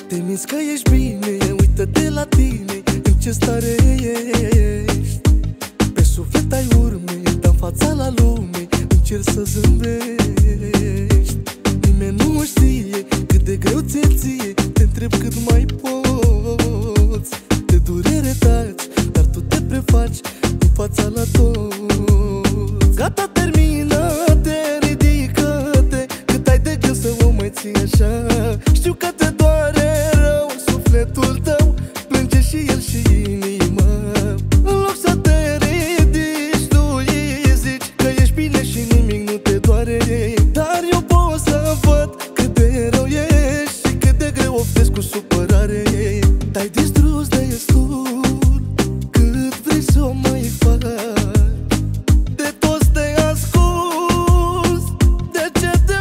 Te minți că ești bine, uită-te la tine, în ce stare ești. Pe suflet ai urme, dar în fața la lume încerci să zâmbești. Nimeni nu știe cât de greu ți-e ție, te întreb cât mai poți. De durere taci, dar tu te prefaci în fața la toți. Gata, termină-te, ridică-te, cât ai de gând să o mai ții așa. Știu că te doare rău sufletul tău, plânge și el și inima. În loc să te ridici, tu îi zici că ești bine și nimic nu te doare. Dar eu pot să văd cât de rău ești și cât de greu oftezi cu supărare. Te-ai distrus destul, cât vrei să o mai faci. De toți te-ai ascuns, de ce te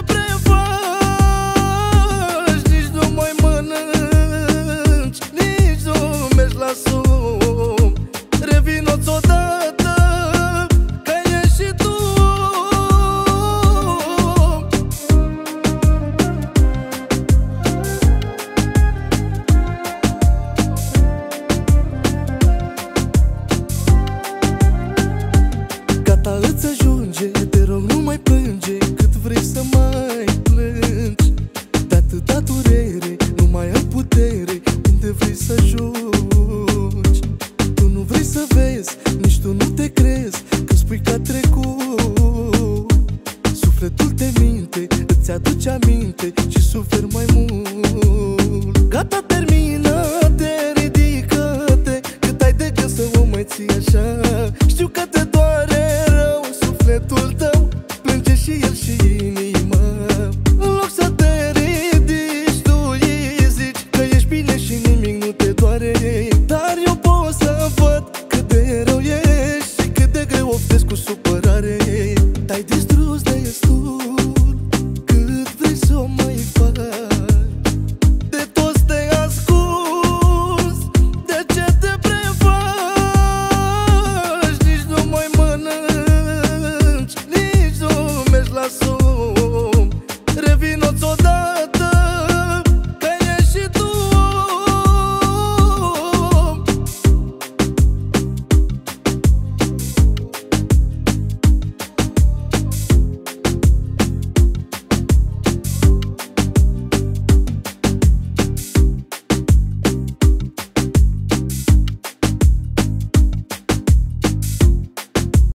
prefaci? Nici nu mai mănânci, nici nu mergi la somn. Revino-ți odată, că ești și tu. Gata, îți ajunge, te rog nu mai plânge, cât vrei să mai plângi. De atâta durere, nu mai ai putere, unde vrei să ajungi. Tu nu vrei să vezi, nici tu nu te crezi, că spui că a trecut. Sufletul te minte, îți aduce aminte și suferi mai mult. Gata, termină-te, ridică-te, cât ai de gând să o mai ții așa. Știu că te